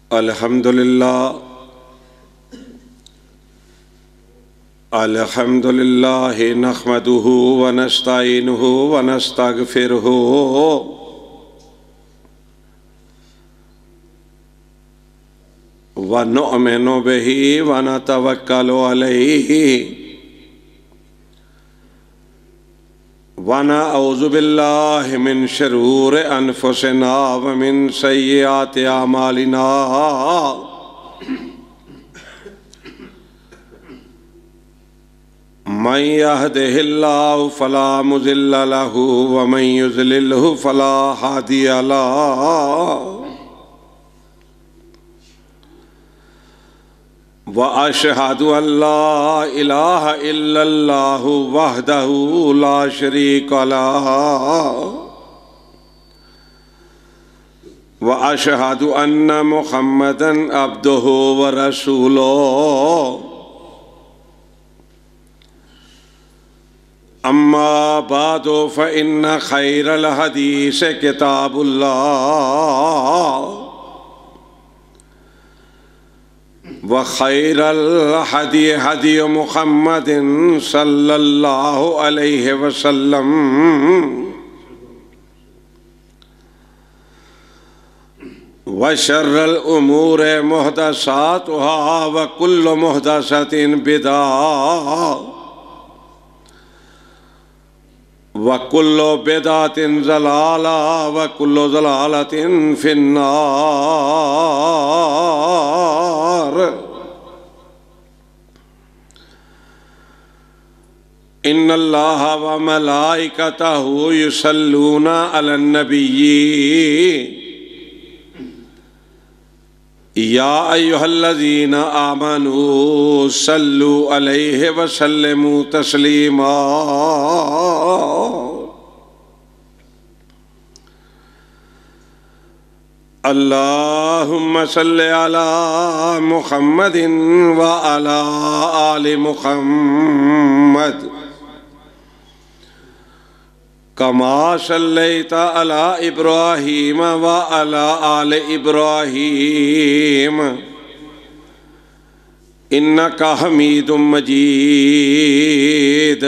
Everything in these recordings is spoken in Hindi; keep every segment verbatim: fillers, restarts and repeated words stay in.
अल्हम्दुलिल्लाह अल्हम्दुलिल्लाह नहमदुहु व नस्तईनुहु व नस्तगफिरुहु व नुअमिनु बिही व नतवक्कलु अलैहि व नऊज़ु बिल्लाहि मिन शुरूरि अनफुसिना व मिन सय्यिआति अमालिना मन यहदिहिल्लाहु फला मुज़िल्ल लहु व मन युज़लिल्हु फला हादिय लहु व अशहदु अल्ला इलाहा इल्लल्लाहु वहदहु ला शरीका लहु व अशहदु अन्ना मुहम्मदन अब्दुहु व रसूलुहु अम्मा बादु फ़इन्न खैरल हदीस किताबुल्लाह व खैरल हदी हदी मुहम्मदिन सल्लल्लाहु अलैहि वसल्लम व शर्रल उमूर मुहदसातुहा व कुल्लु मुहदसतिन बिदअह व कुल्लु बिदअतिन ज़लाला व कुल्लु ज़लालतिन फिन्नार। इन्नल्लाह व मलाइकतहु युसल्लूना अलन नबिय्यि या अय्युहल्लज़ीना आमनू सल्लु अलैहि व सल्लिमू तस्लीमा। अल्लाहुम्मा सल्लि अला मुहम्मदिन व अला आलि मुहम्मद कमा सल्लैता अला इब्राहीम व अला आलि इब्राहीम इन्नका हमीदुम मजीद।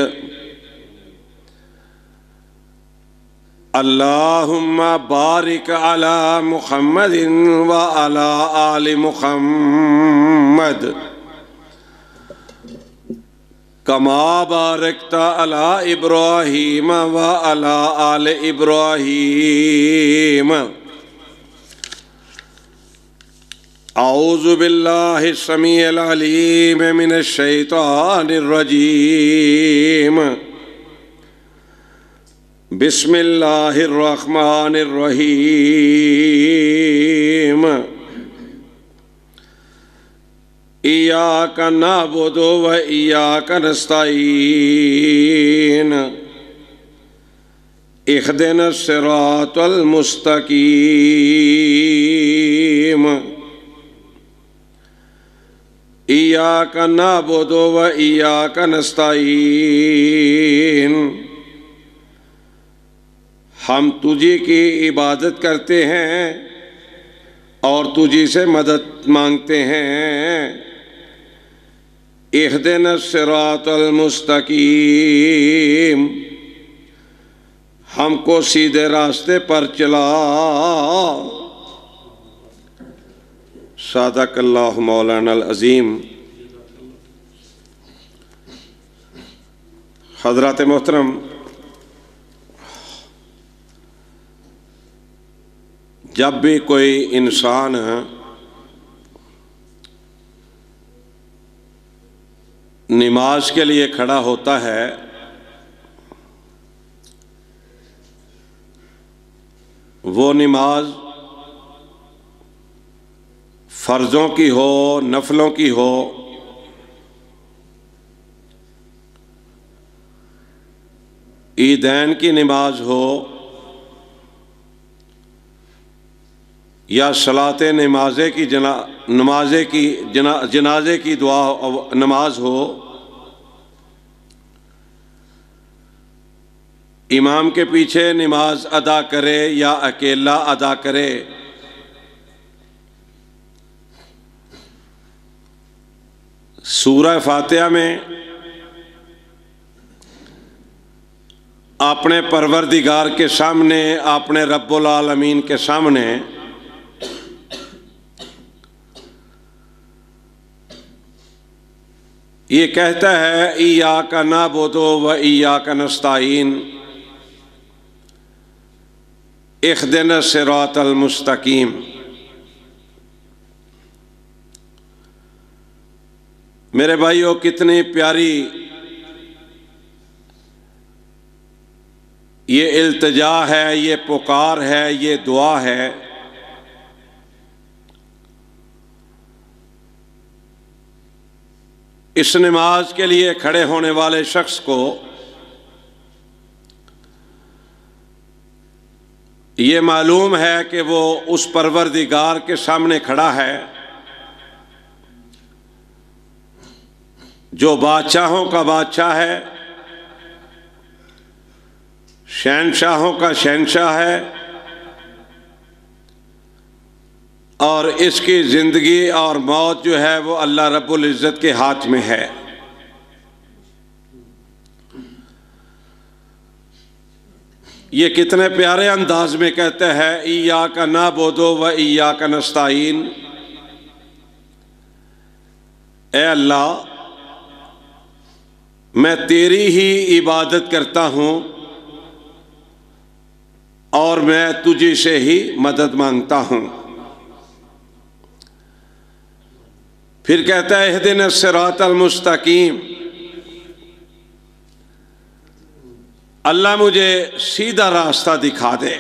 अल्लाहुम्मा बारिक अला मुहम्मदिन व अला आलि मुहम्मद कमा बारकता अला इब्राहीम व अला आलि इब्राहीम। औज़ु बिल्लाहि समीइल अलीम मिनश शैतानिर रजीम। बिस्मिल्लाहिर रहमानिर रहीम। इय्याका नअबुदु व इय्याका नस्तईन इहदिनस सिरातल मुस्तकीम। इय्याका नअबुदु व इय्याका नस्तईन हम तुझी की इबादत करते हैं और तुझी से मदद मांगते हैं। इहदिनस सिरातल मुस्तकीम हमको सीधे रास्ते पर चला। सदक़ल्लाहु मौलानल अज़ीम। हज़रात मोहतरम, जब भी कोई इंसान नमाज के लिए खड़ा होता है वो नमाज फ़र्ज़ों की हो, नफलों की हो, ईदैन की नमाज हो या सलाते नमाजे की जना नमाजे की जना जनाजे की दुआ नमाज हो, इमाम के पीछे नमाज अदा करे या अकेला अदा करे, सूरह फातिहा में अपने परवरदिगार के सामने, अपने रब्बुल आलमीन के सामने ये कहता है इय्याका नअबुदु व इय्याका नस्तईन इहदिना सिरातल मुस्तकीम। मेरे भाइयों, कितनी प्यारी ये इल्तिजा है, ये पुकार है, ये दुआ है। इस नमाज के लिए खड़े होने वाले शख्स को ये मालूम है कि वो उस परवरदिगार के सामने खड़ा है जो बादशाहों का बादशाह है, शहंशाहों का शहंशाह है, और इसकी ज़िंदगी और मौत जो है वो अल्लाह रब्बुल इज़्ज़त के हाथ में है। ये कितने प्यारे अंदाज में कहते हैं इय्याका नअबुदु व इय्याका नस्तईन। ए अल्लाह, मैं तेरी ही इबादत करता हूँ और मैं तुझे से ही मदद मांगता हूँ। फिर कहता है इहदिना सिरातल मुस्तकीम, अल्लाह मुझे सीधा रास्ता दिखा दे।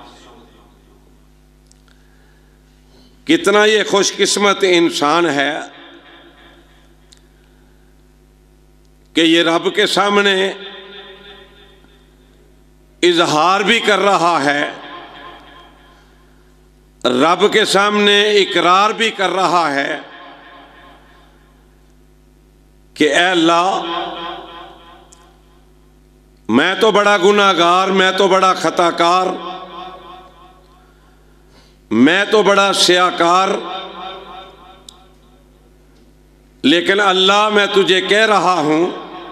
कितना ये खुशकिस्मत इंसान है कि ये रब के सामने इजहार भी कर रहा है, रब के सामने इकरार भी कर रहा है कि ऐ अल्लाह, मैं तो बड़ा गुनाहगार, मैं तो बड़ा खताकार, मैं तो बड़ा स्याकार, लेकिन अल्लाह मैं तुझे कह रहा हूं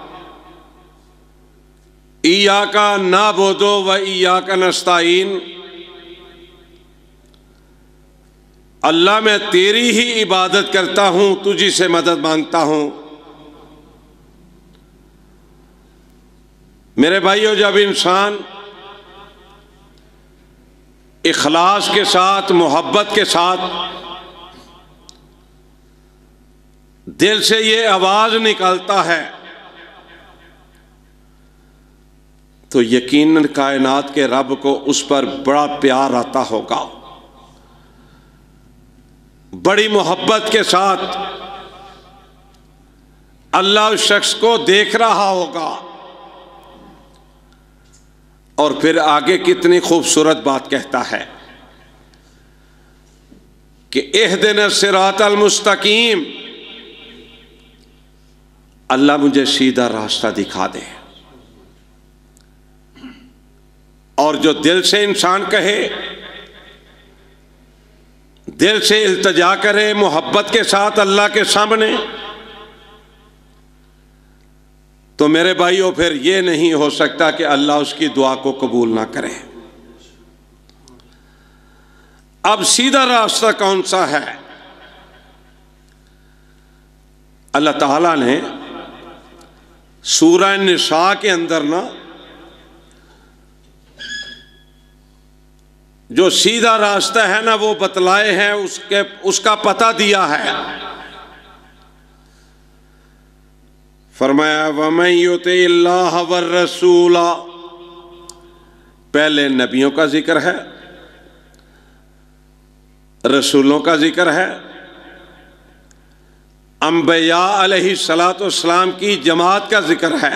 इय्याका नअबुदु व इय्याका नस्तईन। अल्लाह मैं तेरी ही इबादत करता हूं, तुझी से मदद मांगता हूं। मेरे भाइयों, जब इंसान इखलास के साथ, मोहब्बत के साथ दिल से ये आवाज निकालता है तो यकीनन कायनात के रब को उस पर बड़ा प्यार आता होगा, बड़ी मोहब्बत के साथ अल्लाह उस शख्स को देख रहा होगा। और फिर आगे कितनी खूबसूरत बात कहता है कि इहदिना सिरातल मुस्तकीम, अल्लाह मुझे सीधा रास्ता दिखा दे। और जो दिल से इंसान कहे, दिल से इल्तिजा करे मोहब्बत के साथ अल्लाह के सामने, तो मेरे भाइयों फिर ये नहीं हो सकता कि अल्लाह उसकी दुआ को कबूल ना करे। अब सीधा रास्ता कौन सा है? अल्लाह ताला ने सूरह निसा के अंदर ना जो सीधा रास्ता है ना वो बतलाए हैं, उसके उसका पता दिया है। फरमाया वमन युतिल्लाह वर रसूला, पहले नबियों का जिक्र है, रसूलों का जिक्र है, अंबिया अलैहिस्सलातु वस्सलाम की जमात का जिक्र है।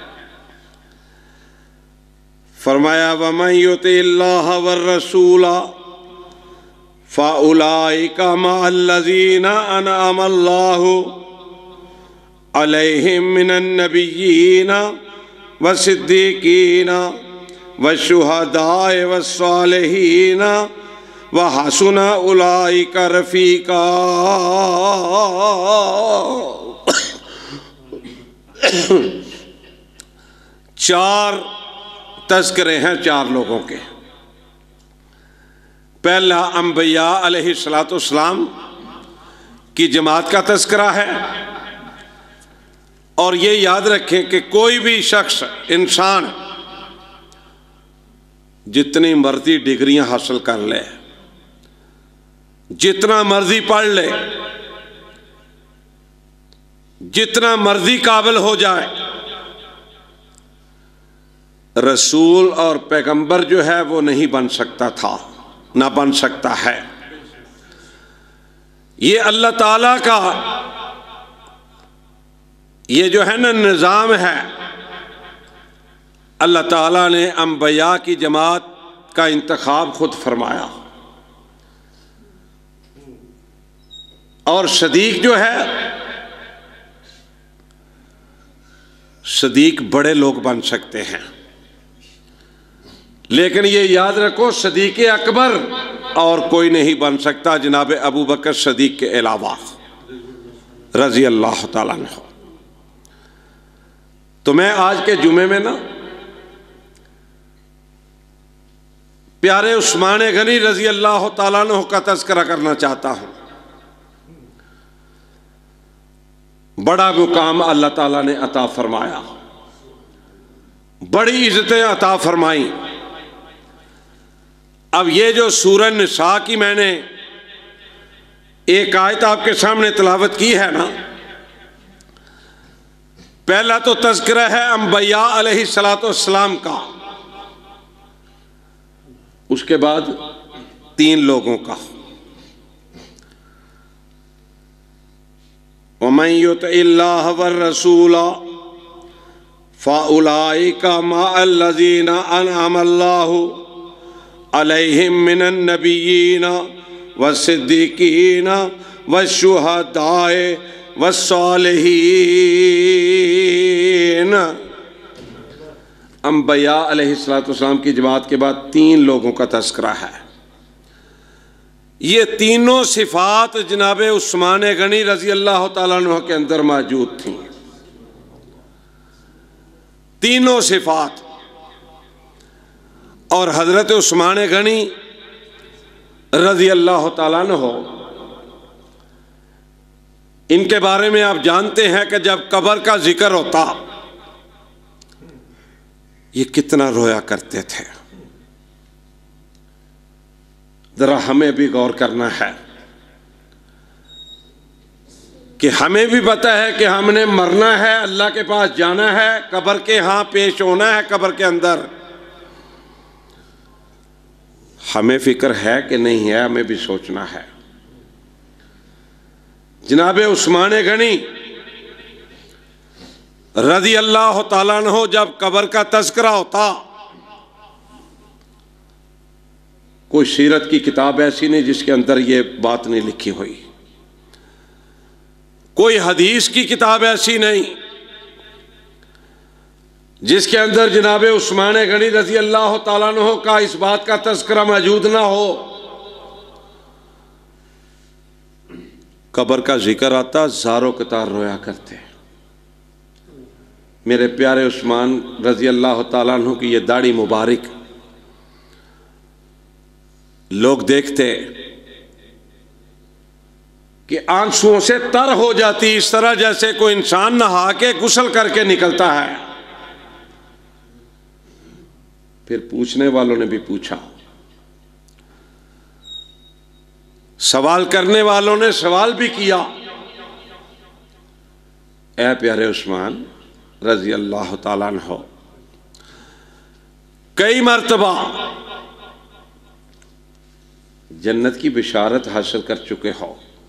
फरमाया वमन युतिल्लाह वर रसूला फउलाइका मअल्लज़ीना अनअमल्लाहु अलैहिम मिनन नबिय्यीना वसिद्दीकीना वशुहदाए वस्सालिहीना वहसुना उलाइका रफीका। चार तज़किरे हैं चार लोगों के। पहला अंबिया अलैहिस्सलाम की जमात का तज़किरा है। और ये याद रखें कि कोई भी शख्स, इंसान जितनी मर्जी डिग्रियां हासिल कर ले, जितना मर्जी पढ़ ले, जितना मर्जी काबिल हो जाए, रसूल और पैगंबर जो है वो नहीं बन सकता था, ना बन सकता है। ये अल्लाह ताला का ये जो है ना निज़ाम है। अल्लाह ताला ने अंबिया की जमात का इंतखाब खुद फरमाया। और सदीक जो है, सदीक बड़े लोग बन सकते हैं, लेकिन ये याद रखो सदीक अकबर और कोई नहीं बन सकता जनाब अबू बकर सदीक के अलावा रजी अल्लाह ताला अन्हु। तो मैं आज के जुमे में ना प्यारे उस्मान गनी रजी अल्लाह ताला अन्हु का तज़किरा करना चाहता हूं। बड़ा मुकाम अल्लाह ताला ने अता फरमाया, बड़ी इज्जतें अता फरमाई। अब ये जो सूरह निसा की मैंने एक आयत आपके सामने तिलावत की है ना, पहला तो तज़किरा है अंबिया अलैहिस्सलाम का, उसके बाद तीन लोगों का। वमन युतिइल्लाह वर्रसूल फउलाइका मअल्लज़ीना अनअमल्लाहु अलैहिम मिनन नबिय्यीन वस्सिद्दीकीन वश्शुहदाए वस्सालिहीन। अंबिया अलैहिस्सलाम की जमात के बाद तीन लोगों का तज़किरा है। ये तीनों सिफात जनाब उस्मान गनी रजी अल्लाह ताला अन्हु के अंदर मौजूद थी। तीनों सिफात। और हजरत उस्मान गनी रजी अल्लाह ताला अन्हु, इनके बारे में आप जानते हैं कि जब कब्र का जिक्र होता ये कितना रोया करते थे। जरा हमें भी गौर करना है कि हमें भी पता है कि हमने मरना है, अल्लाह के पास जाना है, कब्र के यहां पेश होना है। कब्र के अंदर हमें फिक्र है कि नहीं है, हमें भी सोचना है। जनाब उस्मान गनी रज़ी अल्लाह ताला अन्हु जब कब्र का तज़किरा होता, कोई सीरत की किताब ऐसी नहीं जिसके अंदर ये बात नहीं लिखी हुई, कोई हदीस की किताब ऐसी नहीं जिसके अंदर जनाब उस्मान गनी रज़ी अल्लाह ताला अन्हु का इस बात का तज़किरा मौजूद ना हो। कब्र का जिक्र आता, ज़ारो कतार रोया करते। मेरे प्यारे उस्मान रज़ी अल्लाह ताला अन्हु की ये दाढ़ी मुबारक लोग देखते कि आंसुओं से तर हो जाती, इस तरह जैसे कोई इंसान नहा के गुस्ल करके निकलता है। फिर पूछने वालों ने भी पूछा, सवाल करने वालों ने सवाल भी किया, ऐ प्यारे उस्मान रजी अल्लाह ताला अन्हु, कई मर्तबा जन्नत की बिशारत हासिल कर चुके हो,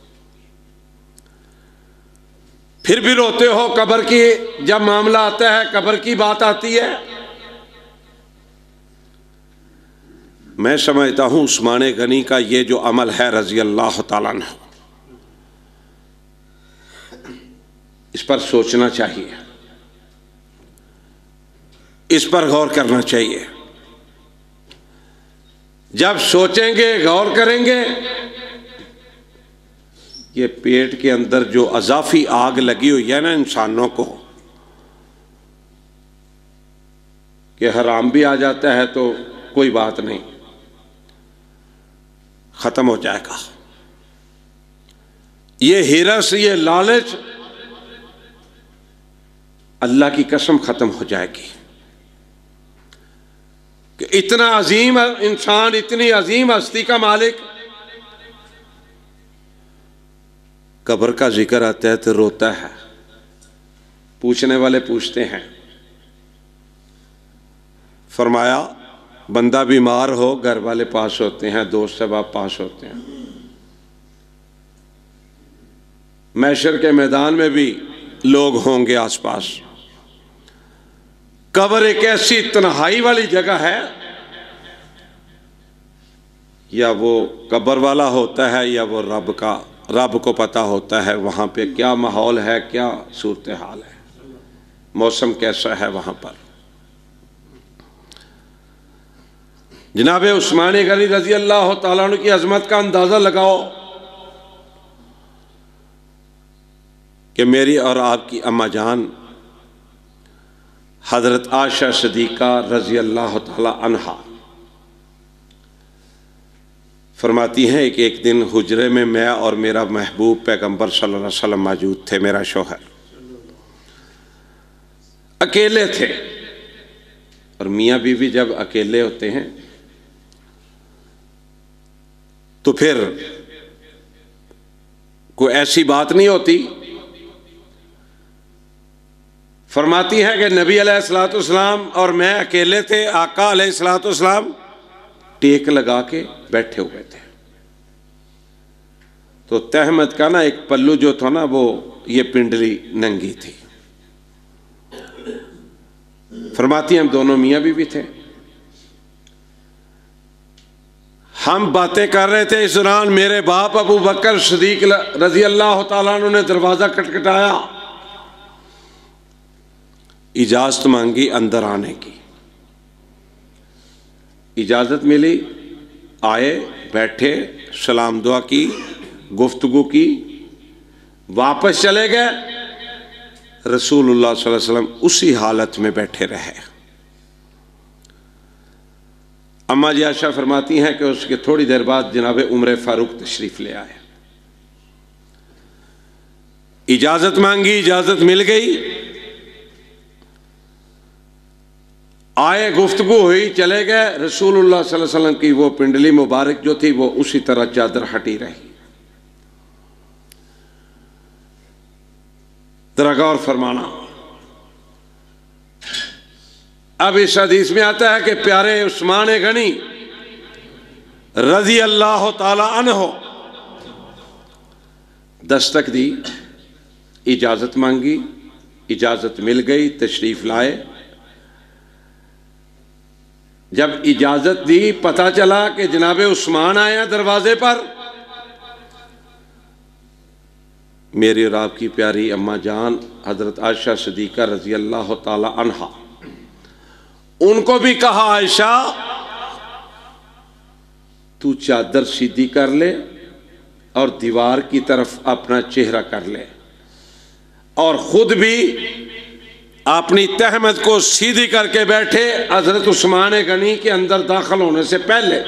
फिर भी रोते हो कब्र की जब मामला आता है, कब्र की बात आती है। मैं समझता हूं उस्मान गनी का ये जो अमल है रजी अल्लाह ताला अन्हु, इस पर सोचना चाहिए, इस पर गौर करना चाहिए। जब सोचेंगे, गौर करेंगे, ये पेट के अंदर जो अजाफी आग लगी हुई है ना इंसानों को, कि हराम भी आ जाता है तो कोई बात नहीं, खत्म हो जाएगा। ये हिरस, ये लालच अल्लाह की कसम खत्म हो जाएगी कि इतना अजीम इंसान, इतनी अजीम हस्ती का मालिक, कब्र का जिक्र आता है तो रोता है। पूछने वाले पूछते हैं, फरमाया बंदा बीमार हो घर वाले पास होते हैं, दोस्त अहबाब पास होते हैं, महशर के मैदान में भी लोग होंगे आसपास। कब्र एक ऐसी तन्हाई वाली जगह है, या वो कब्र वाला होता है या वो रब का, रब को पता होता है वहाँ पे क्या माहौल है, क्या सूरत हाल है, मौसम कैसा है वहाँ पर। जनाब उस्मान गनी रजी अल्लाह तआला अन्हु की अजमत का अंदाज़ा लगाओ कि मेरी और आपकी अम्मा जान हज़रत आयशा सिद्दीक़ा रजी अल्लाह तआला अन्हा फरमाती हैं कि एक दिन हुजरे में मैं और मेरा महबूब पैगंबर सल्लल्लाहु अलैहि वसल्लम मौजूद थे। मेरा शौहर अकेले थे, और मियाँ बीवी जब अकेले होते हैं तो फिर कोई ऐसी बात नहीं होती। फरमाती है कि नबी अलैहिस्सलातु वस्सलाम और मैं अकेले थे, आका अलैहिस्सलातु वस्सलाम टेक लगा के बैठे हुए थे। तो तहमद का ना एक पल्लू जो था ना, वो ये पिंडली नंगी थी। फरमाती हम दोनों मियाँ बीवी थे, हम बातें कर रहे थे। इस दौरान मेरे बाप अबू बकर सिद्दीक रजी अल्लाह तआला अन्हु ने दरवाजा खटखटाया, इजाजत मांगी अंदर आने की। इजाजत मिली, आए, बैठे, सलाम दुआ की, गुफ्तगू की, वापस चले गए। रसूलुल्लाह सल्लल्लाहु अलैहि वसल्लम उसी हालत में बैठे रहे। अम्मा जी आयशा फरमाती हैं कि उसके थोड़ी देर बाद जनाब उमर फारूक तशरीफ ले आए। इजाजत मांगी, इजाजत मिल गई, आए, गुफ्तगू हुई, चले गए। रसूलुल्लाह सल्लल्लाहु अलैहि वसल्लम की वो पिंडली मुबारक जो थी वो उसी तरह चादर हटी रही। जरा गौर फरमाना, अब इस हदीस में आता है कि प्यारे उस्मान गनी रजी अल्लाह तआला अन्हु दस्तक दी, इजाजत मांगी, इजाजत मिल गई, तशरीफ लाए। जब इजाजत दी, पता चला कि जनाबे उस्मान आए हैं दरवाजे पर। मेरी और आपकी प्यारी अम्मा जान हजरत आयशा सिद्दीक़ा रजी अल्लाह तआला अन्हा, उनको भी कहा आयशा तू चादर सीधी कर ले और दीवार की तरफ अपना चेहरा कर ले, और खुद भी अपनी तहमद को सीधी करके बैठे हजरत उस्मान गनी के अंदर दाखिल होने से पहले।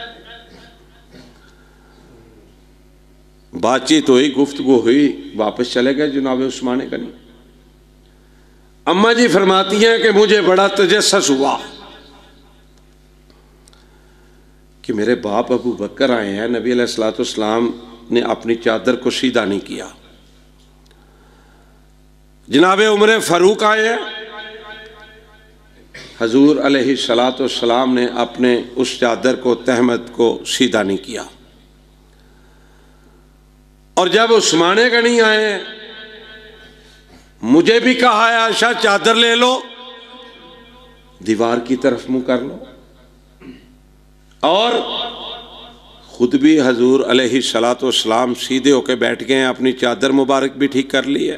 बातचीत हुई, गुफ्तगू हुई, वापस चले गए जनाब उस्मान गनी। अम्मा जी फरमाती हैं कि मुझे बड़ा तजस्सुस हुआ कि मेरे बाप अबू बकर आए हैं, नबी अलैहिस्सलातु वस्सलाम ने अपनी चादर को सीधा नहीं किया। जनाबे उमर फारूक आए हैं, हजूर अलैहिस्सलातु वस्सलाम ने अपने उस चादर को, तहमद को सीधा नहीं किया। और जब उस्मान गनी आए, मुझे भी कहा है आयशा चादर ले लो, दीवार की तरफ मुंह कर लो, और खुद भी हजूर अलैहिस्सलातु वस्सलाम सीधे होकर बैठ गए, अपनी चादर मुबारक भी ठीक कर ली है।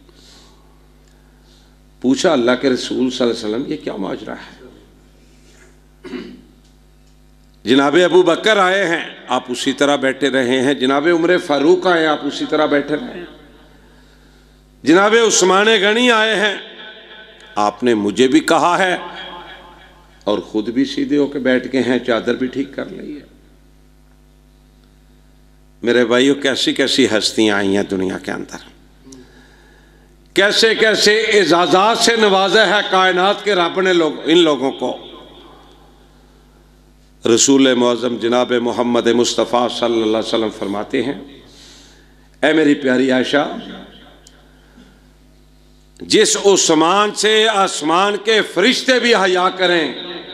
पूछा अल्लाह के रसूल सल्लल्लाहु अलैहि वसल्लम ये क्या माजरा है? जनाबे अबू बकर आए हैं, आप उसी तरह बैठे रहे हैं। जनाबे उमर फारूक आए, आप उसी तरह बैठे रहे हैं। जनाबे उस्मान गनी आए हैं, आपने मुझे भी कहा है और खुद भी सीधे होकर बैठ गए हैं, चादर भी ठीक कर ली है। मेरे भाइयों, कैसी कैसी हस्तियां आई हैं दुनिया के अंदर, कैसे कैसे एजाजात से नवाजा है कायनात के रब ने लोग इन लोगों को। रसूल मुअज़्ज़म जनाब मोहम्मद मुस्तफ़ा सल्लल्लाहु अलैहि वसल्लम फरमाते हैं, ऐ मेरी प्यारी आयशा, जिस उस्मान से आसमान के फरिश्ते भी हया करें,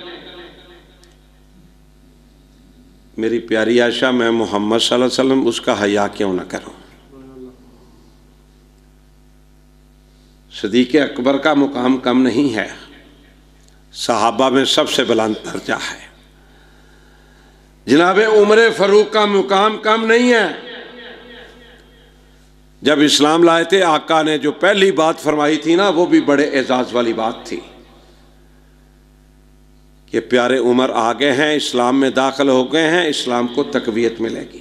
मेरी प्यारी आयशा मैं मोहम्मद सल्लल्लाहु अलैहि वसल्लम उसका हया क्यों ना करूं। सदीक़ अकबर का मुकाम कम नहीं है, सहाबा में सबसे बुलंद दर्जा है। जनाब उमर फारूक का मुकाम कम नहीं है। जब इस्लाम लाए थे आका ने जो पहली बात फरमाई थी ना, वो भी बड़े एजाज वाली बात थी कि प्यारे उमर आ गए हैं, इस्लाम में दाखिल हो गए हैं, इस्लाम को तकवीयत मिलेगी।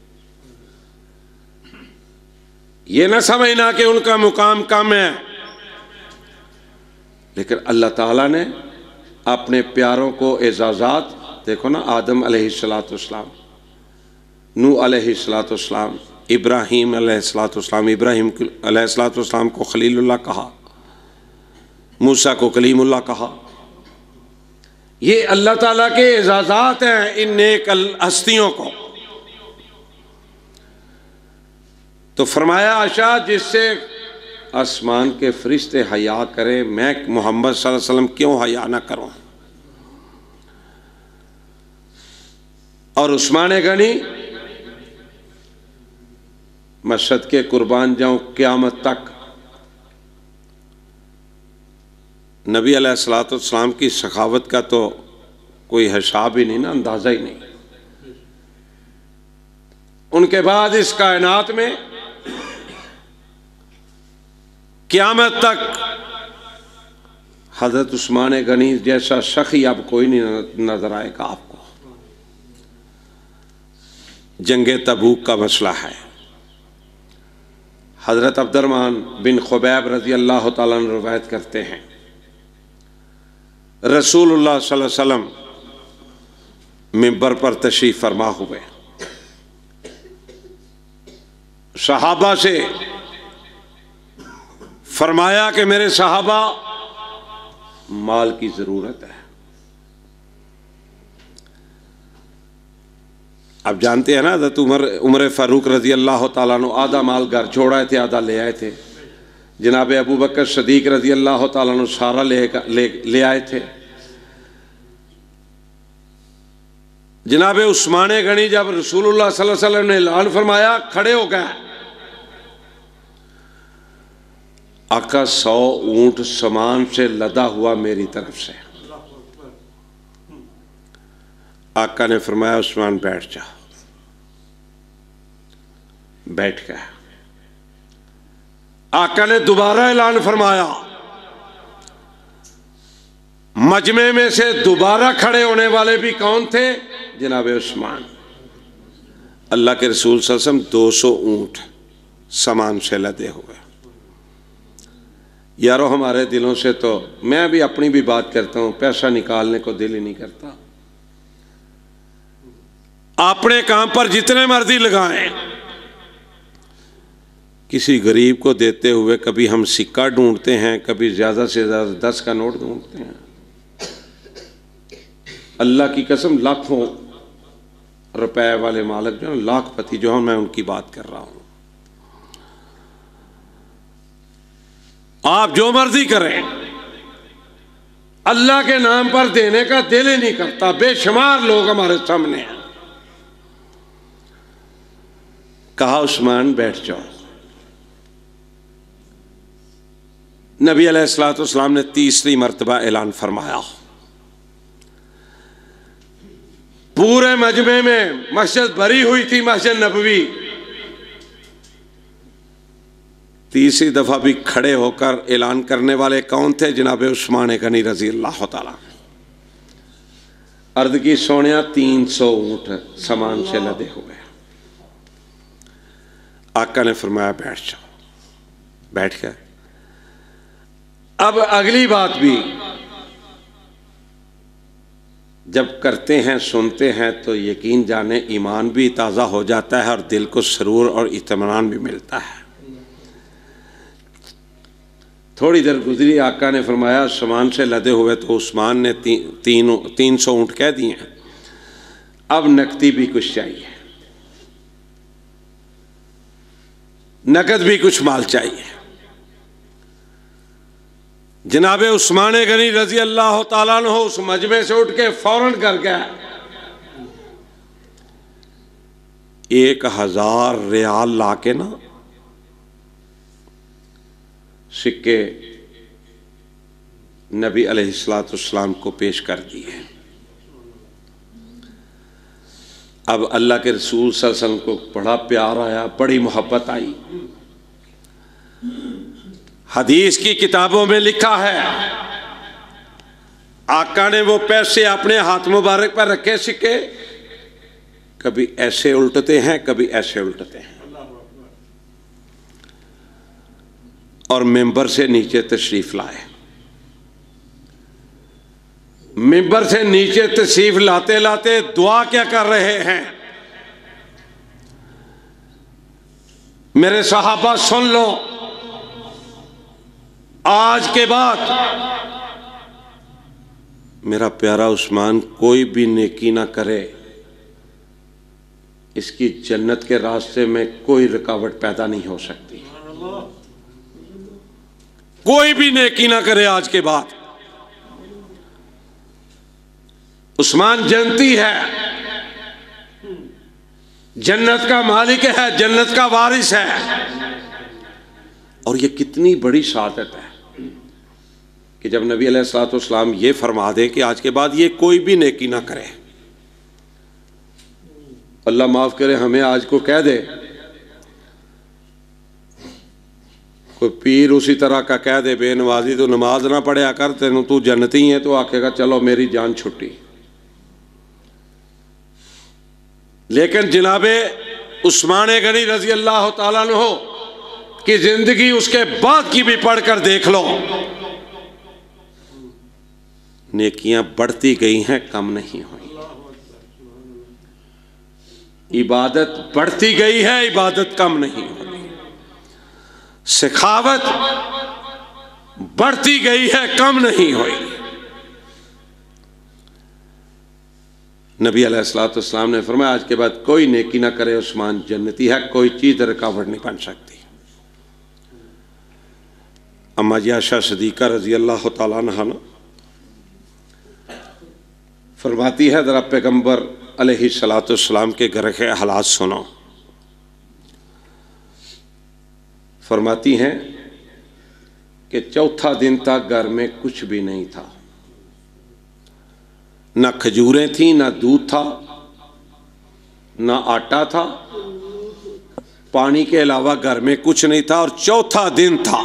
ये ना समझना कि उनका मुकाम कम है, लेकिन अल्लाह ताला ने अपने प्यारों को एजाजात, देखो ना, आदम अलैहिस्सलाम, नूह अलैहिस्सलाम, इब्राहीम अलैहिस्सलाम, इब्राहीम अलैहिस्सलाम को खलीलुल्लाह कहा, मूसा को कलीमुल्लाह कहा। ये अल्लाह ताला के एजाजात हैं इन नेक हस्तियों को। तो फरमाया आशा, जिससे आसमान के फरिश्ते हया करें, मैं मोहम्मद सल्लल्लाहु अलैहि वसल्लम क्यों हया ना करूं। और उस्मान गनी, मैं सदके कुर्बान जाऊं क़यामत तक नबी अलैहिस्सलातु वस्सलाम की सखावत का तो कोई हिसाब ही नहीं ना, अंदाजा ही नहीं। उनके बाद इस कायनात में क़यामत तक हजरत उस्मान गनी जैसा सखी अब कोई नहीं नजर आएगा आपको। जंगे तबूक का मसला है, हजरत अब्दुर्रहमान बिन खुबैब रजी अल्लाह तआला अन्हु रवायत करते हैं, रसूलुल्लाह सल्लल्लाहु अलैहि वसल्लम मिंबर पर तशरीफ फरमा हुए, सहाबा से फरमाया कि मेरे सहाबा माल की जरूरत है। आप जानते हैं ना, हज़रत उमर उमर फारूक रजी अल्लाह तआला अन्हु आधा माल घर छोड़ाए थे, आधा ले आए थे। जनाब अबू बकर सदीक रजी अल्लाह तआला अन्हु सारा ले, ले, ले आए थे। जनाब उस्मान गनी जब रसूलुल्लाह सल्लल्लाहु अलैहि वसल्लम ने ऐलान फरमाया, खड़े हो गए। आका सौ ऊंट सामान से लदा हुआ मेरी तरफ से। आका ने फरमाया, उस्मान बैठ जा। बैठ गया। आका ने दोबारा ऐलान फरमाया। मजमे में से दोबारा खड़े होने वाले भी कौन थे? जनाब उस्मान। अल्लाह के रसूल सल्लल्लाहु अलैहि वसल्लम दो सौ ऊंट सामान से लदे हुए। यारो, हमारे दिलों से तो, मैं भी अपनी भी बात करता हूं, पैसा निकालने को दिल ही नहीं करता। अपने काम पर जितने मर्जी लगाएं, किसी गरीब को देते हुए कभी हम सिक्का ढूंढते हैं, कभी ज्यादा से ज्यादा दस का नोट ढूंढते हैं। अल्लाह की कसम, लाखों रुपए वाले मालिक जो लाखपति जो हैं, मैं उनकी बात कर रहा हूं। आप जो मर्जी करें, अल्लाह के नाम पर देने का दिल ही नहीं करता। बेशुमार लोग हमारे सामने हैं। कहा, उस्मान बैठ जाओ। नबी अलैहिस्सलातु वस्सलाम ने तीसरी मर्तबा ऐलान फरमाया। पूरे मजमे में मस्जिद भरी हुई थी, मस्जिद नबवी। तीसरी दफा भी खड़े होकर ऐलान करने वाले कौन थे? जनाब उस्मान गनी रजी अल्लाह तआला। अर्द की सोनिया तीन सौ ऊंट सामान से लदे हुए। आका ने फरमाया, बैठ जाओ। बैठ गए। अब अगली बात भी, जब करते हैं सुनते हैं तो यकीन जाने ईमान भी ताज़ा हो जाता है और दिल को सुरूर और इत्मीनान भी मिलता है। थोड़ी देर गुजरी, आका ने फरमाया सामान से लदे हुए तो उस्मान ने ती, तीन तीन सौ ऊँट कह दिए, अब नकदी भी कुछ चाहिए, नकद भी कुछ माल चाहिए। जनाबे उस्मान गनी रजी अल्लाह ताला अन्हु उस मजमे से उठ के फौरन कर गया, एक हजार रियाल ला के ना सिक्के नबी अलैहिस्सलाम को पेश कर दिए। अब अल्लाह के रसूल सल्लल्लाहु अलैहि वसल्लम को बड़ा प्यार आया, बड़ी मोहब्बत आई। हदीस की किताबों में लिखा है आका ने वो पैसे अपने हाथ मुबारक पर रखे, सिक्के कभी ऐसे उल्टते हैं कभी ऐसे उल्टते हैं, और मिंबर से नीचे तशरीफ लाए। मिंबर से नीचे तशरीफ लाते लाते दुआ क्या कर रहे हैं, मेरे सहाबा सुन लो, आज के बाद मेरा प्यारा उस्मान कोई भी नेकी ना करे, इसकी जन्नत के रास्ते में कोई रुकावट पैदा नहीं हो सकती। कोई भी नेकी ना करे आज के बाद। उस्मान जन्नती है, जन्नत का मालिक है, जन्नत का वारिस है। और ये कितनी बड़ी शहादत है कि जब नबी अलैहिस्सलाम ये फरमा दे कि आज के बाद ये कोई भी नेकी ना करे। अल्लाह माफ करे, हमें आज को कह दे कोई पीर उसी तरह का कह दे, बेनवाजी तो नमाज ना पढ़िया कर, तेनू तू जन्नती है, तो आखेगा चलो मेरी जान छुट्टी। लेकिन जनाबे उस्मान गनी रजी अल्लाह ताला अन्हु की जिंदगी उसके बाद की भी पढ़कर देख लो, नेकियां बढ़ती गई हैं, कम नहीं हुई। इबादत बढ़ती गई है, इबादत कम नहीं हुई। सखावत बढ़ती गई है, कम नहीं हुई। नबी अलैहिस्सलाम ने फरमाया आज के बाद कोई नेकी ना करे, उस्मान जन्नती है, कोई चीज रुकावट नहीं बन सकती। अम्मा जी आयशा सिद्दीक़ा रजी अल्लाह तआला अन्हा फरमाती है, जरा पैगंबर अलैहिस्सलाम के घर के हालात सुनो। फरमाती हैं कि चौथा दिन तक घर में कुछ भी नहीं था, ना खजूरें थी, ना दूध था, ना आटा था, पानी के अलावा घर में कुछ नहीं था, और चौथा दिन था।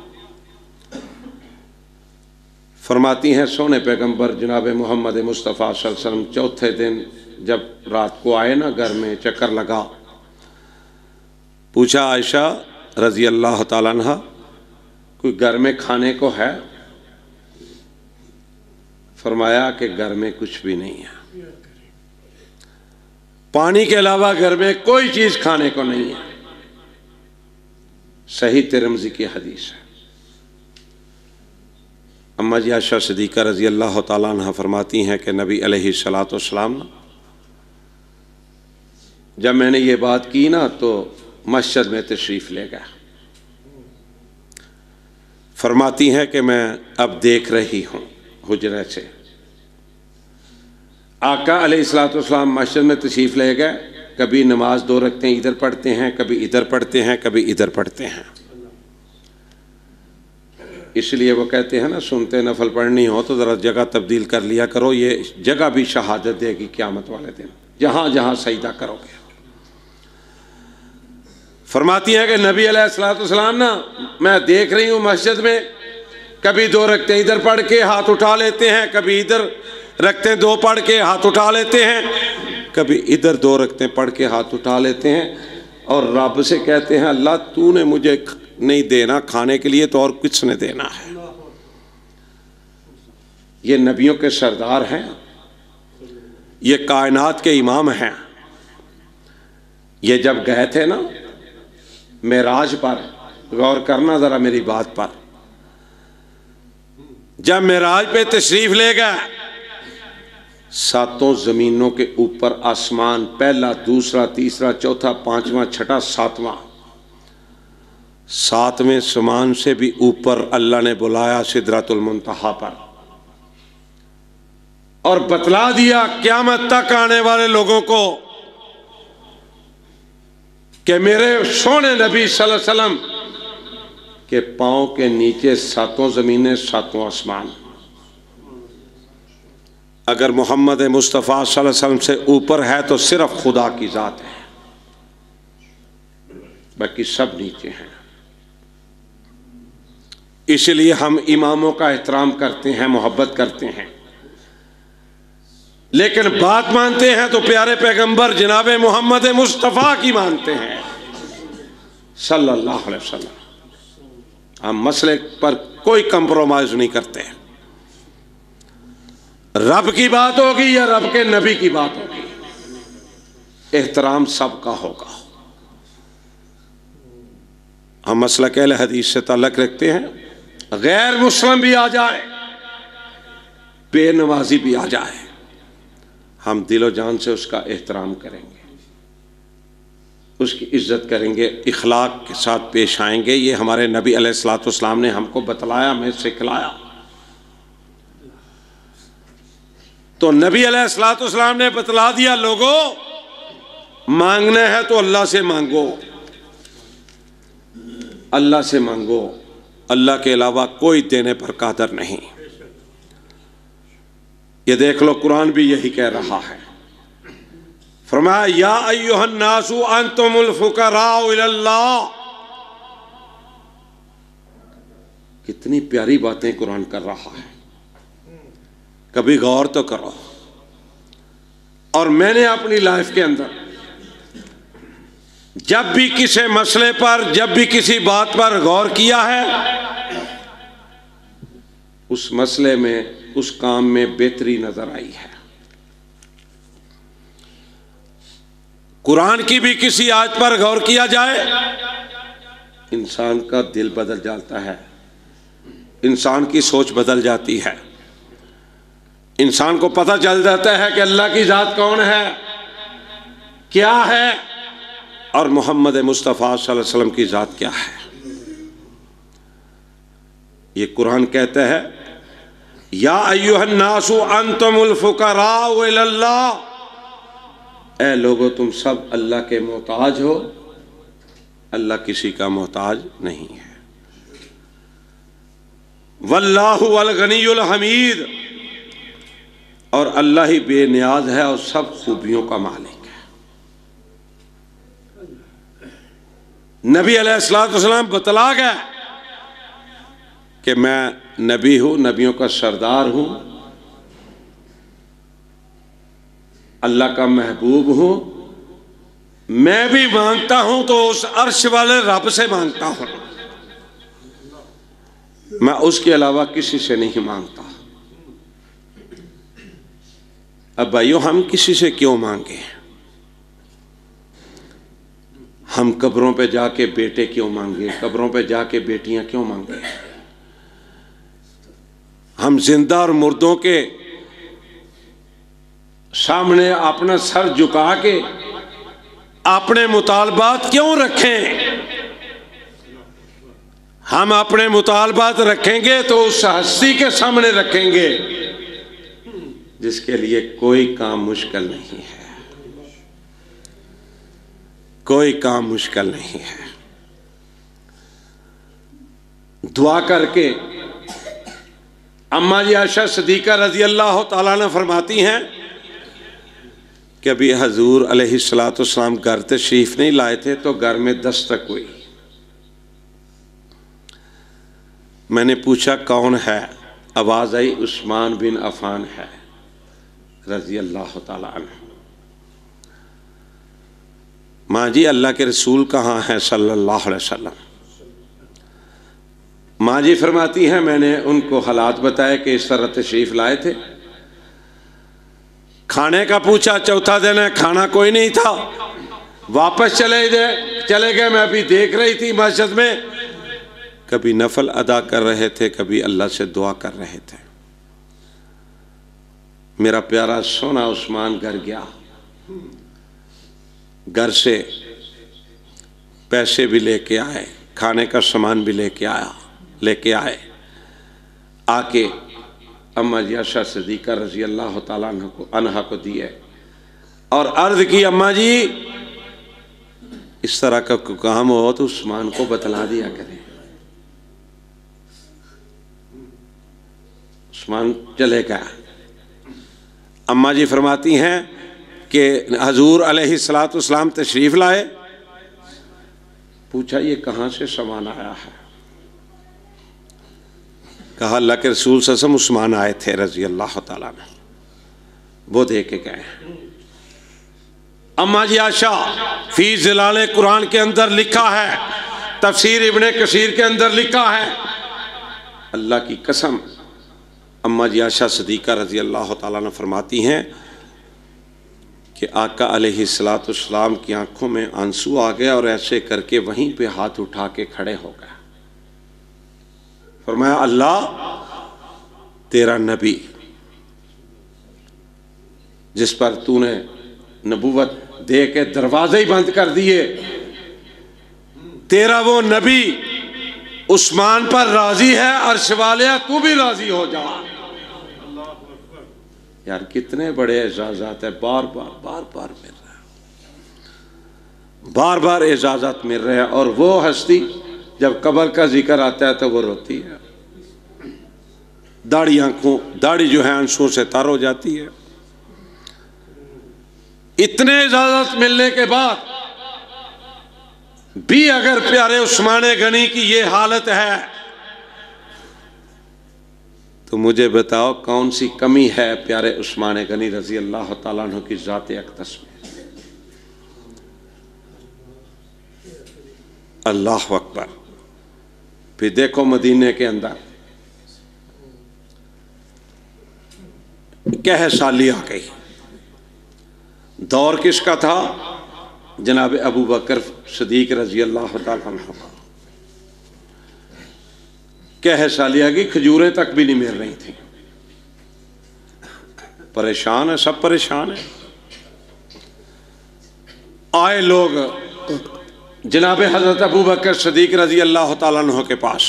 फरमाती हैं सोने पैगंबर जनाब मोहम्मद मुस्तफ़ा सल्लल्लाहु अलैहि वसल्लम चौथे दिन जब रात को आए ना, घर में चक्कर लगा, पूछा आयशा रजी अल्लाह ताला अन्हा कोई घर में खाने को है? फरमाया कि घर में कुछ भी नहीं है, पानी के अलावा घर में कोई चीज खाने को नहीं है। सही तिरमिज़ी की हदीस है। अम्मा जी आयशा सिद्दीक़ा रजी अल्लाह ताला अन्हा फरमाती हैं कि नबी अलैहिस्सलातु वस्सलाम जब मैंने ये बात की ना तो मस्जिद में तशरीफ ले गया। फरमाती हैं कि मैं अब देख रही हूँ हुजरे से आका अलैहिस्सलातु वस्सलाम मस्जिद में तशरीफ ले गए, कभी नमाज दो रखते हैं इधर पढ़ते हैं, कभी इधर पढ़ते हैं, कभी इधर पढ़ते हैं। इसलिए वो कहते हैं ना, सुनते नफल पढ़नी हो तो ज़रा जगह तब्दील कर लिया करो, ये जगह भी शहादत देगी क़यामत वाले दिन, जहाँ जहाँ सजदा करोगे। फरमाती है कि नबी अलैहिस्सलाम ना मैं देख रही हूँ मस्जिद में कभी दो रखते इधर पढ़ के हाथ उठा लेते हैं, कभी इधर रखते दो पढ़ के हाथ उठा लेते हैं, कभी इधर दो रखते पढ़ के हाथ उठा लेते हैं, और रब से कहते हैं अल्लाह तूने मुझे नहीं देना खाने के लिए तो और किसने देना है। ये नबियों के सरदार हैं, ये कायनात के इमाम हैं। ये जब गए थे ना मेराज पर, गौर करना ज़रा मेरी बात पर, जब मेराज पे तशरीफ ले गए, सातों ज़मीनों के ऊपर आसमान, पहला, दूसरा, तीसरा, चौथा, पांचवा, छठा, सातवां, सातवें समान से भी ऊपर अल्लाह ने बुलाया सिदरतुल मुंतहा पर और बतला दिया क़यामत तक आने वाले लोगों को कि मेरे सोने नबी सल्लल्लाहु अलैहि वसल्लम के पांव के नीचे सातों ज़मीनें, सातों आसमान। अगर मोहम्मद मुस्तफ़ा सल्लल्लाहु अलैहि वसल्लम से ऊपर है तो सिर्फ खुदा की ज़ात है, बाकी सब नीचे हैं। इसलिए हम इमामों का एहतराम करते हैं, मोहब्बत करते हैं, लेकिन बात मानते हैं तो प्यारे पैगंबर जनाब मोहम्मद मुस्तफ़ा की मानते हैं सल्लल्लाहु अलैहि वसल्लम। हम मसले पर कोई कंप्रोमाइज नहीं करते। रब की बात होगी या रब के नबी की बात होगी, एहतराम सबका होगा। हम मसला अहले हदीस से ताल्लुक़ रखते हैं, गैर मुस्लिम भी आ जाए, बेनवाजी भी आ जाए, हम दिलो जान से उसका एहतराम करेंगे, उसकी इज्जत करेंगे, इखलाक के साथ पेश आएंगे। ये हमारे नबी अलैहिस्सलातु वस्सलाम ने हमको बतलाया, हमें सिखलाया। तो नबी अलैहिस्सलातु वस्सलाम ने बतला दिया, लोगों मांगना है तो अल्लाह से मांगो, अल्लाह से मांगो, अल्लाह के अलावा कोई देने पर कादर नहीं। ये देख लो कुरान भी यही कह रहा है। फरमाया या अय्युहन नासु अंतुमुल फुकराउ इलल्लाह। कितनी प्यारी बातें कुरान कर रहा है, कभी गौर तो करो। और मैंने अपनी लाइफ के अंदर जब भी किसी मसले पर, जब भी किसी बात पर गौर किया है, उस मसले में, उस काम में बेहतरी नजर आई है। कुरान की भी किसी आयत पर गौर किया जाए, इंसान का दिल बदल जाता है, इंसान की सोच बदल जाती है, इंसान को पता चल जाता है कि अल्लाह की जात कौन है, क्या है, और मोहम्मद मुस्तफ़ा सल्लल्लाहु अलैहि वसल्लम की जात क्या है। ये कुरान कहता है या अय्युहन नासु अंतुमुल फुकराउ इलल्लाह। ऐ लोगों तुम सब अल्लाह के मोहताज हो, अल्लाह किसी का मोहताज नहीं है। वल्लाहु वल गनियुल हमीद, और अल्लाह ही बेनियाज है और सब खूबियों का मालिक है। नबी अलैहिस्सलातु वस्सलाम बतला गया कि मैं नबी हूं, नबियों का सरदार हूं, अल्लाह का महबूब हूं। मैं भी मांगता हूं तो उस अर्श वाले रब से मांगता हूं, मैं उसके अलावा किसी से नहीं मांगता। अब भाइयों हम किसी से क्यों मांगे? हम कब्रों पे जाके बेटे क्यों मांगे, कब्रों पे जाके बेटियां क्यों मांगे? हम जिंदा और मुर्दों के सामने अपना सर झुका के अपने मुतालबात क्यों रखें? हम अपने मुतालबात रखेंगे तो उस हस्ती के सामने रखेंगे जिसके लिए कोई काम मुश्किल नहीं है, कोई काम मुश्किल नहीं है। दुआ करके अम्मा जी आयशा सिद्दीक़ा रज़ी अल्लाह ताला ने फरमाती हैं कि अभी हजूर अलैहिस्सलातु वस्सलाम घर तशरीफ नहीं लाए थे तो घर में दस्तक हुई। मैंने पूछा कौन है? आवाज आई उस्मान बिन अफान है रज़ी अल्लाह ताला अन्हु। माँ जी अल्लाह के रसूल कहाँ हैं सल्लल्लाहु अलैहि वसल्लम? माँ जी फरमाती हैं मैंने उनको हालात बताए कि इस तरह तशरीफ लाए थे खाने का पूछा, चौथा दिन है, खाना कोई नहीं था। वापस चले गए चले गए मैं अभी देख रही थी मस्जिद में, कभी नफल अदा कर रहे थे, कभी अल्लाह से दुआ कर रहे थे। मेरा प्यारा सोना उस्मान घर गया, घर से पैसे भी लेके आए, खाने का सामान भी लेके आया लेके आए आके अम्मा जी आयशा सिद्दीक़ा रज़ी अल्लाह ताला अन्हा को दिए और अर्ज़ की, अम्मा जी इस तरह का कोई काम हो तो उस्मान को बतला दिया करें। उस्मान चले गया। अम्मा जी फरमाती हैं कि हजूर अलैहिस्सलातु वस्सलाम तशरीफ़ लाए। पूछा ये कहाँ से सामान आया है? कहा अल्लाह के रसूल सल्लल्लाहु अलैहि वसल्लम उस्मान आए थे रज़ी अल्लाह ताला अन्हु, वो दे के गए। अम्मा जी आयशा फी ज़िलाल कुरान के अंदर लिखा है, तफसीर इब्ने कसीर के अंदर लिखा है, अल्लाह की कसम अम्मा जी आयशा सिद्दीक़ा रज़ी अल्लाह ताला अन्हा फरमाती हैं कि आका अलैहिस्सलातु वस्सलाम की आंखों में आंसू आ गया और ऐसे करके वहीं पे हाथ उठा के खड़े हो गए। फरमाया अल्लाह तेरा नबी जिस पर तूने नबूवत दे के दरवाजे ही बंद कर दिए, तेरा वो नबी उस्मान पर राजी है, अर्श वाले तू भी राजी हो जा। यार कितने बड़े एजाज़ात है, बार बार बार बार मिल रहे हैं, बार बार एजाज़ात मिल रहे हैं। और वो हस्ती जब कब्र का जिक्र आता है तो वो रोती है, दाढ़ी आंखों दाढ़ी जो है आंसुओं से तर हो जाती है। इतने इजाजत मिलने के बाद भी अगर प्यारे उस्मान गनी की ये हालत है तो मुझे बताओ कौन सी कमी है प्यारे उस्मान गनी रजी अल्लाह ताला अन्हु की ज़ात अक़दस में। अल्लाह अकबर। फिर देखो मदीने के अंदर कह साली आ गई। दौर किसका था? जनाब अबू बकर सिद्दीक रजी अल्लाह ताला अन्हु का। कह साली आ गई, खजूरें तक भी नहीं मिल रही थी। परेशान है, सब परेशान है। आए लोग जनाब हजरत अबू बकर सिद्दीक रजी अल्लाह ताला अन्हु के पास,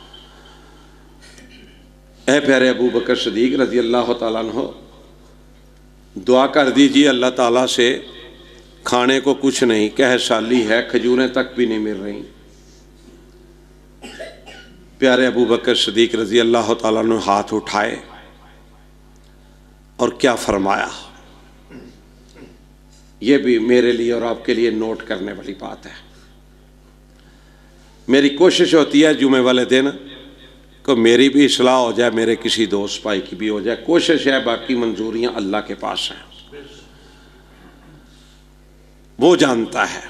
ऐ प्यारे अबू बकर सिद्दीक रजी अल्लाह ताला अन्हु दुआ कर दीजिए अल्लाह ताला से, खाने को कुछ नहीं, कह साली है, खजूरें तक भी नहीं मिल रही। प्यारे अबू बकर सिद्दीक रजी अल्लाह ताला अन्हु हाथ उठाए और क्या फरमाया, ये भी मेरे लिए और आपके लिए नोट करने वाली बात है। मेरी कोशिश होती है जुमे वाले दिन को मेरी भी इस्लाह हो जाए, मेरे किसी दोस्त भाई की भी हो जाए, कोशिश है, बाकी मंजूरियां अल्लाह के पास हैं, वो जानता है।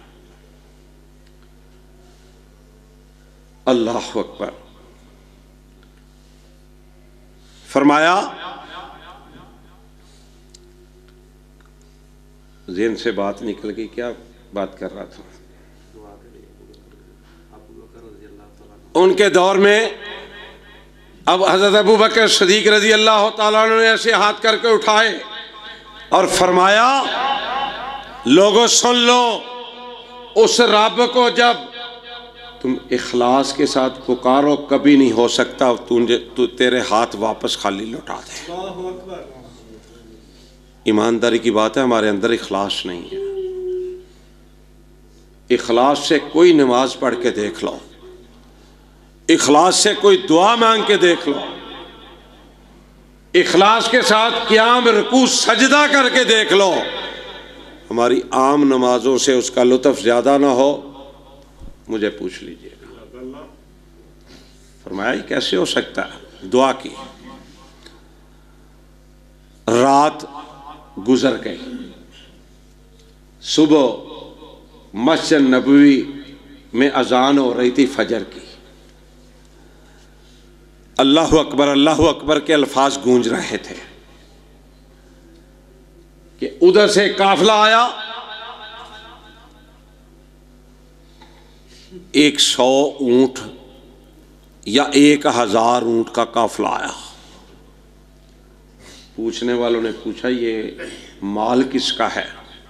अल्लाह अकबर। फरमाया, ज़हन से बात निकल गई, क्या बात कर रहा था? उनके दौर में अब हज़रत अबू बकर सिद्दीक रज़ी अल्लाह ताला अन्हु ने ऐसे हाथ करके उठाए और फरमाया, लोगों सुन लो, उस रब को जब तुम इखलास के साथ पुकारो कभी नहीं हो सकता तुझे तु, तेरे हाथ वापस खाली लौटा दे। ईमानदारी की बात है, हमारे अंदर इखलास नहीं है। इखलास से कोई नमाज पढ़ के देख लो, इखलास से कोई दुआ मांग के देख लो, इखलास के साथ क़याम रुकू सजदा करके देख लो। हमारी आम नमाजों से उसका लुत्फ ज्यादा ना हो, मुझे पूछ लीजिएगा। फरमाया ये कैसे हो सकता है? दुआ की। रात गुजर गई, सुबह मस्जिद नबवी में अजान हो रही थी फजर की। अल्लाह अकबर अल्लाह अकबर के अल्फाज गूंज रहे थे। कि उधर से काफिला आया, एक सौ ऊंट या एक हजार ऊंट का काफिला आया। पूछने वालों ने पूछा ये माल किसका है?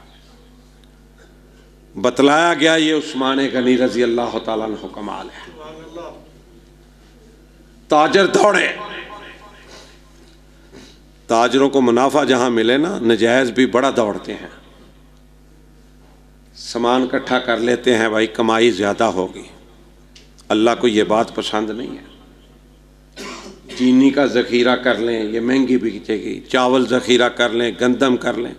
बतलाया गया ये उस्मान गनी रजी अल्लाह तआला अन्हु का माल है। ताजर दौड़े, ताजरों को मुनाफा जहां मिले ना, नजायज भी बड़ा दौड़ते हैं, सामान इकट्ठा कर लेते हैं, भाई कमाई ज्यादा होगी। अल्लाह को ये बात पसंद नहीं है। चीनी का जखीरा कर लें, ये महंगी बिकेगी, चावल जखीरा कर लें, गंदम कर लें,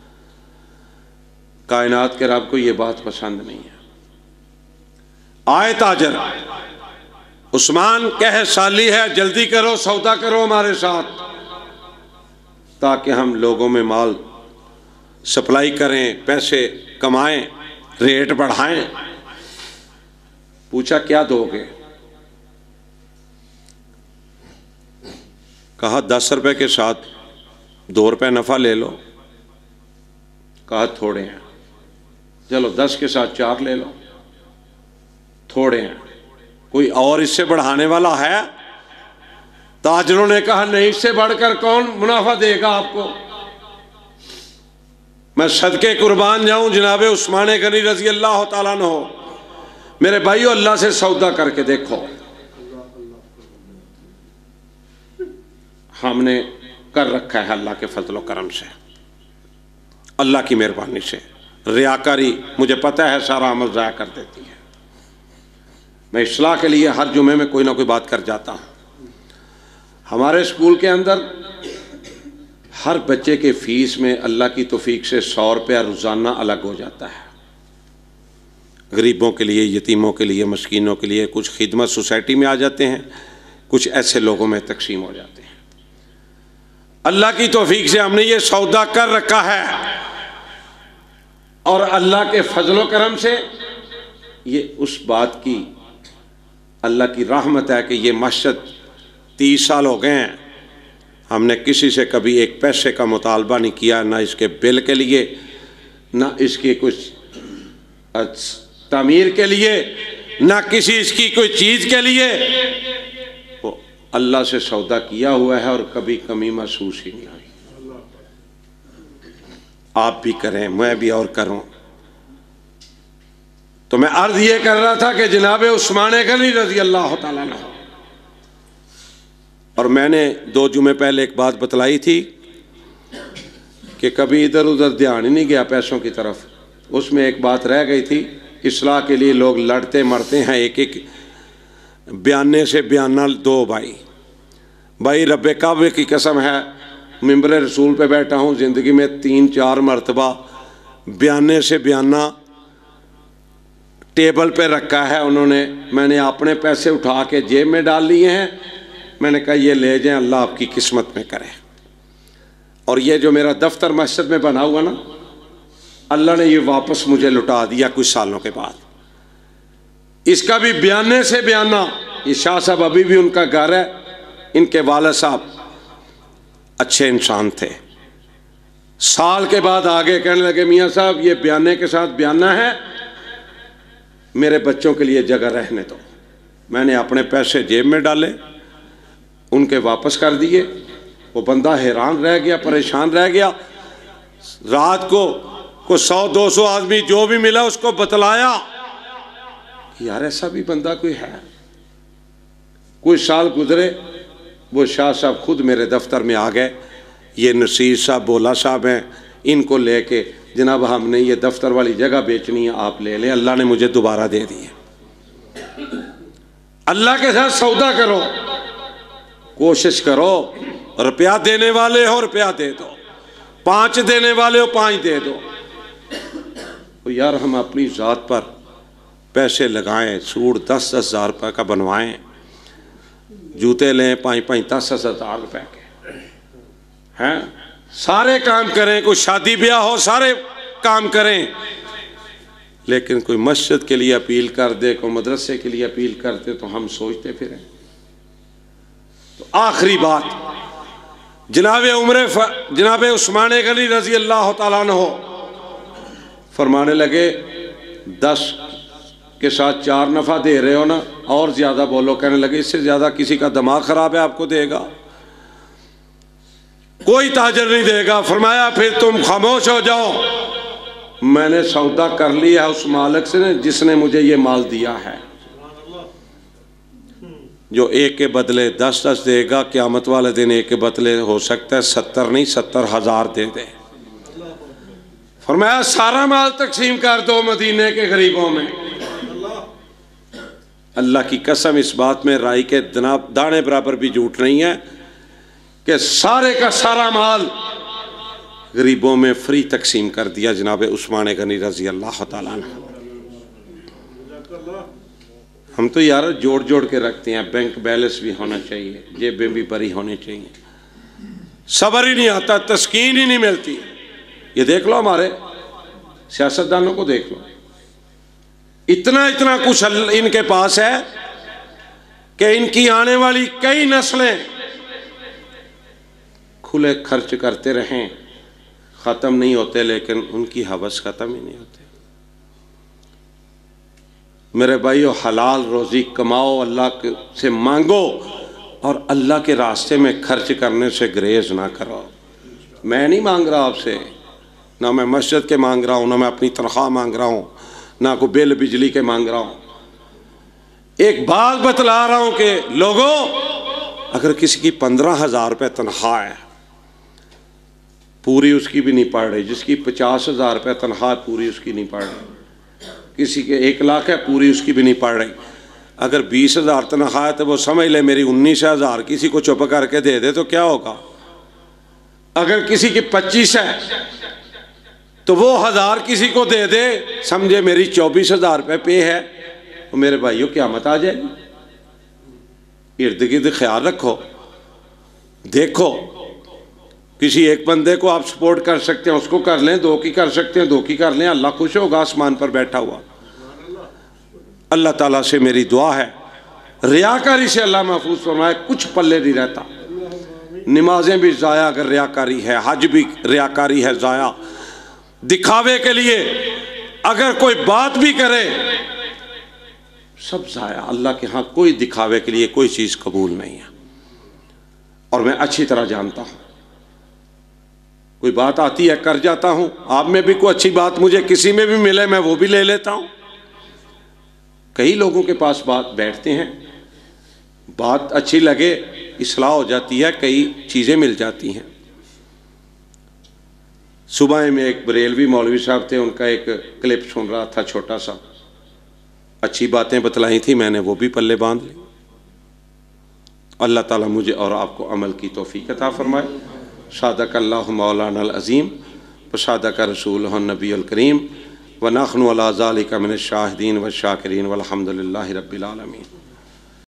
कायनात के रब को ये बात पसंद नहीं है। आए ताजर, उस्मान कहे साली है, जल्दी करो, सौदा करो हमारे साथ, ताकि हम लोगों में माल सप्लाई करें, पैसे कमाएं, रेट बढ़ाएं। पूछा क्या दोगे? कहा दस रुपए के साथ दो रुपए नफा ले लो। कहा थोड़े हैं। चलो दस के साथ चार ले लो। थोड़े हैं, कोई और इससे बढ़ाने वाला है? ताजरों ने कहा नहीं, इससे बढ़कर कौन मुनाफा देगा आपको? मैं सदके कुर्बान जाऊं जनाबे उस्मान गनी रजी अल्लाह तआला अन्हु। मेरे भाइयों, अल्लाह से सौदा करके देखो। हमने कर रखा है अल्लाह के फजल करम से, अल्लाह की मेहरबानी से। रियाकारी मुझे पता है सारा अमल ज़ाया कर देती है। मैं इस्लाह के लिए हर जुमे में कोई ना कोई बात कर जाता हूँ। हमारे स्कूल के अंदर हर बच्चे के फीस में अल्लाह की तौफीक से सौ रुपया रोज़ाना अलग हो जाता है। गरीबों के लिए, यतीमों के लिए, मस्कीनों के लिए, कुछ खिदमत सोसाइटी में आ जाते हैं, कुछ ऐसे लोगों में तकसीम हो जाते हैं। अल्लाह की तौफीक से हमने ये सौदा कर रखा है, और अल्लाह के फजलो करम से ये उस बात की अल्लाह की रहमत है कि ये मस्जिद तीस साल हो गए हैं, हमने किसी से कभी एक पैसे का मुतालबा नहीं किया, ना इसके बिल के लिए, ना इसके कुछ तामीर के लिए, ना किसी इसकी कोई चीज़ के लिए। वो अल्लाह से सौदा किया हुआ है और कभी कमी महसूस ही नहीं आई। आप भी करें, मैं भी और करूं। तो मैं अर्ज ये कर रहा था कि जनाबे उस्मान गनी रजी अल्लाह तआला अन्हु, और मैंने दो जुमे पहले एक बात बतलाई थी कि कभी इधर उधर ध्यान ही नहीं गया पैसों की तरफ। उसमें एक बात रह गई थी, इस्लाह के लिए लोग लड़ते मरते हैं, एक एक बयाने से बयाना दो भाई। भाई रब्बे काबे की कसम है, मिंबर रसूल पे बैठा हूँ, ज़िंदगी में तीन चार मरतबा बयाने से बयाना टेबल पे रखा है उन्होंने। मैंने अपने पैसे उठा के जेब में डाल लिए हैं। मैंने कहा ये ले जाएं, अल्लाह आपकी किस्मत में करे। और ये जो मेरा दफ्तर मस्जिद में बना हुआ ना, अल्लाह ने ये वापस मुझे लुटा दिया कुछ सालों के बाद। इसका भी बयाने से बयाना। ये शाह साहब अभी भी उनका घर है, इनके वालिद साहब अच्छे इंसान थे। साल के बाद आगे कहने लगे मियाँ साहब ये बयाने के साथ बयाना है, मेरे बच्चों के लिए जगह रहने दो। मैंने अपने पैसे जेब में डाले, उनके वापस कर दिए। वो बंदा हैरान रह गया, परेशान रह गया। रात को को सौ दो सौ आदमी जो भी मिला उसको बतलाया, यार ऐसा भी बंदा कोई है। कुछ साल गुजरे, वो शाह साहब खुद मेरे दफ्तर में आ गए। ये नसीर साहब बोला साहब हैं, इनको लेके जनाब हमने ये दफ्तर वाली जगह बेचनी है, आप ले लें। अल्लाह ने मुझे दोबारा दे दी है। अल्लाह के साथ सौदा करो, कोशिश करो। रुपया देने वाले हो रुपया दे दो, पांच देने वाले हो पांच दे दो। तो यार हम अपनी ज़ात पर पैसे लगाएं, सूट दस दस हज़ार रुपये का बनवाएं, जूते लें पाँच पाँच दस दस हज़ार रुपये के हैं, सारे काम करें। कोई शादी ब्याह हो सारे काम करें, लेकिन कोई मस्जिद के लिए अपील कर दे, कोई मदरसे के लिए अपील कर दे, तो हम सोचते फिरें। तो आखिरी बात, जनाब उमर जनाब उस्मान गनी रजी अल्लाह ताला अन्हु फरमाने लगे, दस के साथ चार नफ़ा दे रहे हो ना, और ज़्यादा बोलो। कहने लगे इससे ज़्यादा किसी का दिमाग ख़राब है आपको देगा, कोई ताजर नहीं देगा। फरमाया फिर तुम खामोश हो जाओ, मैंने सौदा कर लिया है उस मालिक से जिसने मुझे ये माल दिया है। जो एक के बदले दस दस देगा, क़यामत वाले दिन एक के बदले हो सकता है सत्तर नहीं सत्तर हजार दे दे। फरमाया सारा माल तकसीम कर दो मदीने के गरीबों में। अल्लाह की कसम इस बात में राई के दाने बराबर भी झूठ नहीं है कि सारे का सारा माल गरीबों में फ्री तकसीम कर दिया जनाब उस्मान गनी रजी अल्लाह ताला अन्हु। हम तो यार जोड़ जोड़ के रखते हैं, बैंक बैलेंस भी होना चाहिए, जेबें भी भरी होनी चाहिए, सब्र ही नहीं आता, तस्कीन ही नहीं मिलती। ये देख लो हमारे सियासतदानों को देख लो, इतना इतना कुछ इनके पास है कि इनकी आने वाली कई नस्लें खुले खर्च करते रहें, ख़त्म नहीं होते, लेकिन उनकी हवस ख़त्म ही नहीं होती। मेरे भाइयों, हलाल रोज़ी कमाओ, अल्लाह से मांगो और अल्लाह के रास्ते में खर्च करने से ग्रेज ना करो। मैं नहीं मांग रहा आपसे, ना मैं मस्जिद के मांग रहा हूँ, ना मैं अपनी तनख्वाह मांग रहा हूँ, ना कोई बिल बिजली के मांग रहा हूँ। एक बात बतला रहा हूँ कि लोगों, अगर किसी की पंद्रह हजार रुपये तनख्वाह है, पूरी उसकी भी नहीं पड़ रही, जिसकी पचास हजार रुपये तनख्वाह पूरी उसकी नहीं पड़ रही, किसी के एक लाख है पूरी उसकी भी नहीं पड़ रही। अगर बीस हजार तनख्वाह है तो वो समझ ले मेरी उन्नीस हजार किसी को चुप करके दे दे तो क्या होगा। अगर किसी की पच्चीस है तो वो हजार किसी को दे दे, समझे मेरी चौबीस हजार रुपये पे है, तो मेरे भाइयों क़यामत आ जाएगी। इर्द गिर्द ख्याल रखो, देखो किसी एक बंदे को आप सपोर्ट कर सकते हैं उसको कर लें, दो की कर सकते हैं दो की कर लें, अल्लाह खुश होगा आसमान पर बैठा हुआ। अल्लाह ताला से मेरी दुआ है रियाकारी से अल्लाह महफूज फरमाए, कुछ पल्ले नहीं रहता। नमाजें भी ज़ाया अगर रियाकारी है, हज भी रियाकारी है ज़ाया, दिखावे के लिए अगर कोई बात भी करे सब ज़ाया। अल्लाह के यहाँ कोई दिखावे के लिए कोई चीज़ कबूल नहीं है। और मैं अच्छी तरह जानता हूँ, कोई बात आती है कर जाता हूँ, आप में भी कोई अच्छी बात मुझे किसी में भी मिले मैं वो भी ले लेता हूँ। कई लोगों के पास बात बैठते हैं, बात अच्छी लगे इस्लाह हो जाती है, कई चीज़ें मिल जाती हैं। सुबह में एक बरेलवी मौलवी साहब थे, उनका एक क्लिप सुन रहा था छोटा सा, अच्छी बातें बतलाई थी, मैंने वो भी पल्ले बांध ली। अल्लाह ताला मुझे और आपको अमल की तौफीक अता फरमाए। सादक अल्लाहु मौलाना अल अज़ीम व सादक रसूलुहु नबी अल करीम व नहनु अला ज़ालिका मिनश शाहिदीन व शाकिरीन वल्हम्दुलिल्लाहि रब्बिल आलमीन।